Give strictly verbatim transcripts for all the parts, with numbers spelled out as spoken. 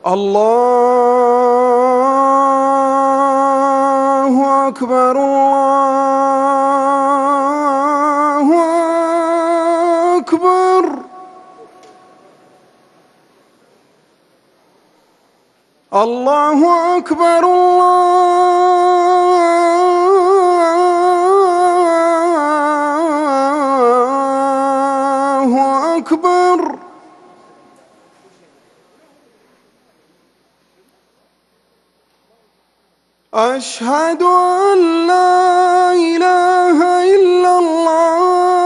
الله أكبر الله أكبر. الله أكبر الله أكبر. أشهد أن لا إله إلا الله.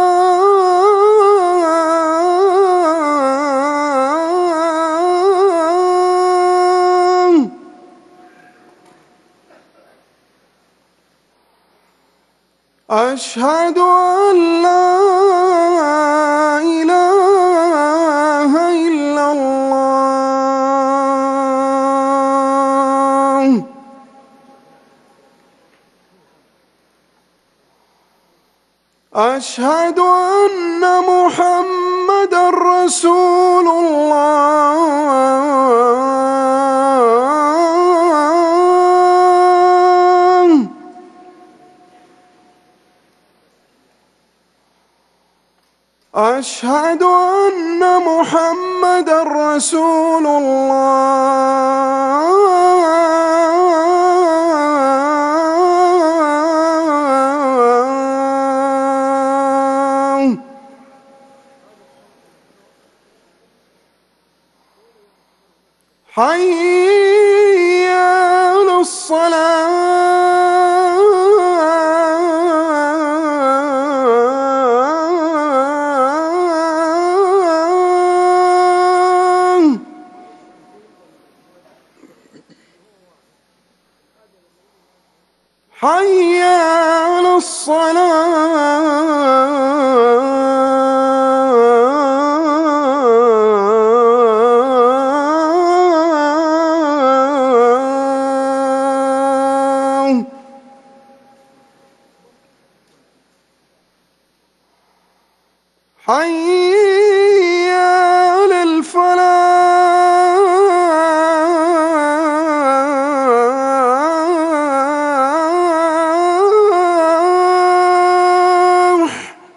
أشهد أن لا إله إلا الله. أشهد أن محمدًا رسول الله. أشهد أن محمدًا رسول الله. حي على الصلاة. حي على الصلاة. حي على الفلاح.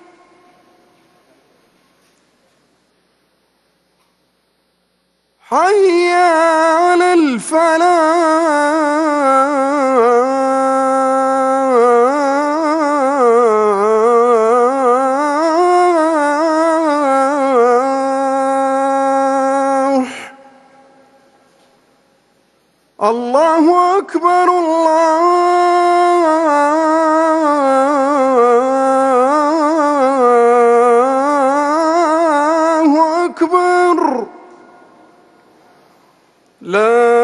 حي على الفلاح. الله أكبر الله أكبر. لا